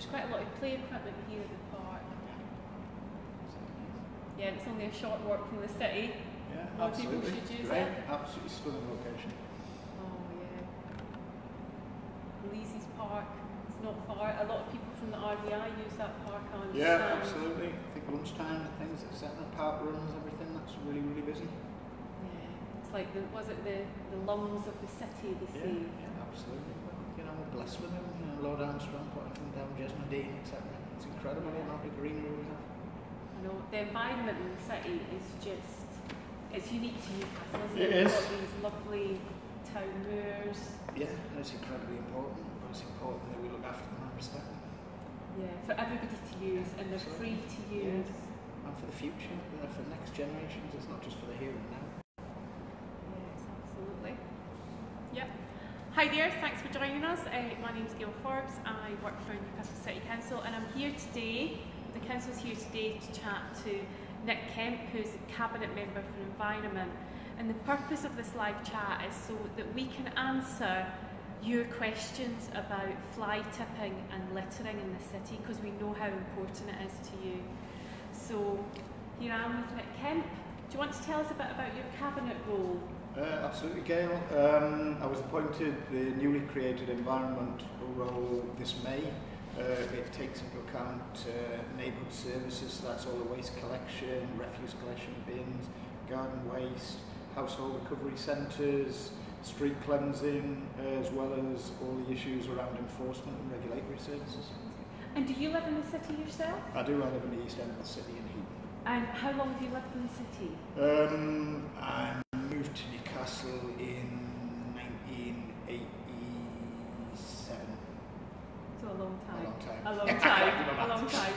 there's quite a lot of play equipment here at the park. Yeah, and it's only a short walk from the city. Yeah, More absolutely. people should use Great. it. Absolutely stunning location. Oh yeah. Leazy's Park, it's not far. A lot of people from the RVI use that park on. Yeah, absolutely. I think lunchtime, things like setting up park runs, everything, that's really, really busy. Yeah, it's like, the lungs of the city, they say. Yeah, absolutely. Well, you know, we're blessed with them. You know, Lord Armstrong putting them down, Jesmond Dean, etc. It's incredible the amount of greenery we have. I know, the environment in the city is just, it's unique to Newcastle, isn't it? It is. We've got these lovely town moors. Yeah, and it's incredibly important, but it's important that we look after them and respect them. Yeah, for everybody to use, and they're free to use. Yeah. And for the future, you know, for next generations, it's not just for the here and now. Yes, absolutely. Yep. Hi there, thanks for joining us. My name's Gail Forbes, I work for Newcastle City Council, and I'm here today, the Council's here today to chat to Nick Kemp, who's a Cabinet Member for Environment. And the purpose of this live chat is so that we can answer your questions about fly tipping and littering in the city, because we know how important it is to you. So here I am with Nick Kemp. Do you want to tell us a bit about your Cabinet role? Absolutely, Gail. I was appointed the newly created environment role this May. It takes into account neighbourhood services, so that's all the waste collection, refuse collection bins, garden waste, household recovery centres, street cleansing, as well as all the issues around enforcement and regulatory services. And do you live in the city yourself? I do. I live in the east end of the city in Heaton. And how long have you lived in the city? I moved to Newcastle in 1987. So a long time. A long time. A long time. A long time.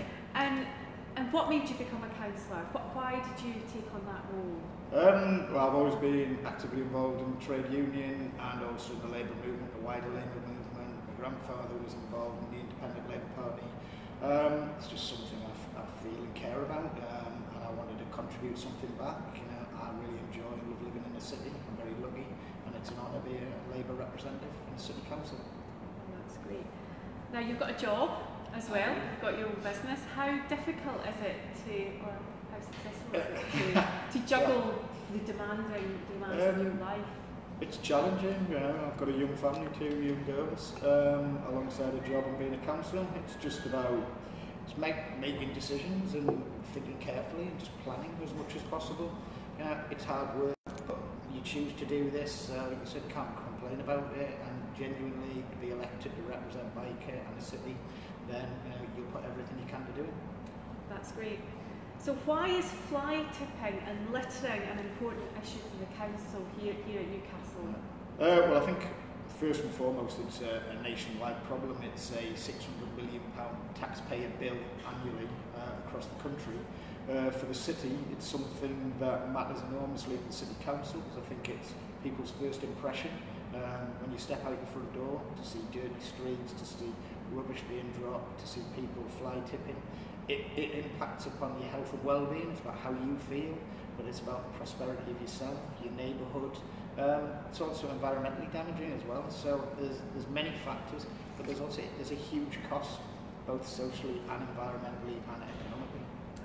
And what made you become a councillor? Why did you take on that role? Well, I've always been actively involved in the trade union and also in the Labour movement, the wider Labour movement. My grandfather was involved in the Independent Labour Party. It's just something I feel and care about, and I wanted to contribute something back. You know, I really enjoy and love living in the city. I'm very lucky, and it's an honour to be a Labour representative in the City Council. That's great. Now you've got a job as well. You've got your own business. How difficult is it to, or how successful is it to juggle the demands of your life? It's challenging, you know. I've got a young family, 2 young girls, alongside a job and being a councillor. It's just about making decisions and thinking carefully and just planning as much as possible. You know, it's hard work, but you choose to do this, like you said, can't complain about it, and genuinely be elected to represent Byker and the city, then you'll put everything you can to do it. That's great. So why is fly tipping and littering an important issue for the council here at Newcastle? Well, I think first and foremost it's a nationwide problem. It's a £600 million taxpayer bill annually across the country. For the city, it's something that matters enormously at the City Council, because I think it's people's first impression. When you step out your front door, to see dirty streets, to see rubbish being dropped, to see people fly tipping, it impacts upon your health and well-being. It's about how you feel, but it's about the prosperity of yourself, your neighbourhood. It's also environmentally damaging as well. So there's many factors, but there's a huge cost, both socially and environmentally and economically.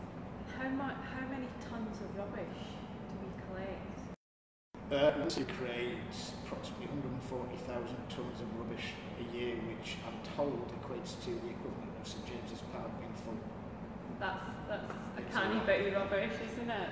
How many tons of rubbish do we collect? We create approximately 140,000 tonnes of rubbish a year, which I'm told equates to the equivalent of St James's Park being full. That's a canny bit of rubbish, isn't it?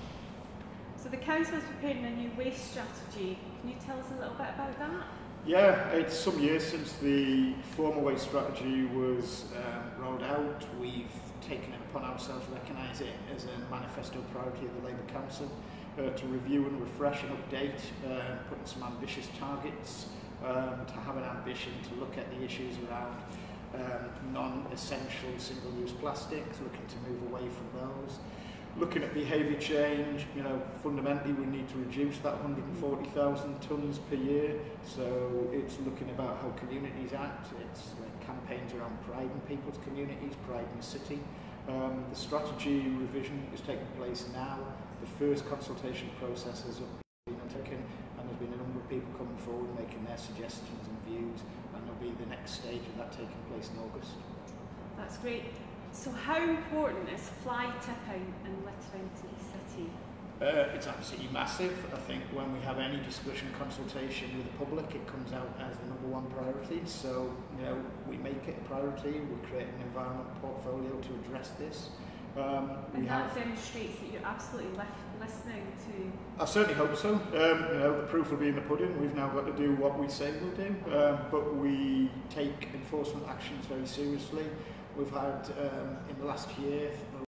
So the council is preparing a new waste strategy. Can you tell us a little bit about that? Yeah, it's some years since the former waste strategy was rolled out. We've taken it upon ourselves to recognise it as a manifesto priority of the Labour Council, to review and refresh and update, putting some ambitious targets, to have an ambition to look at the issues around non-essential single-use plastics, looking to move away from those. Looking at behaviour change, fundamentally we need to reduce that 140,000 tonnes per year. So it's looking about how communities act. It's campaigns around pride in people's communities, pride in the city. The strategy revision is taking place now. The first consultation process has been taken, and there's been a number of people coming forward, making their suggestions and views, and there'll be the next stage of that taking place in August. That's great. So how important is fly tipping and littering to the city? It's absolutely massive. I think when we have any discussion, consultation with the public, it comes out as the #1 priority. So, we make it a priority. We create an environment portfolio to address this. And that demonstrates that you're absolutely listening to... I certainly hope so. The proof will be in the pudding. We've now got to do what we say we'll do, but we take enforcement actions very seriously. We've had, in the last year,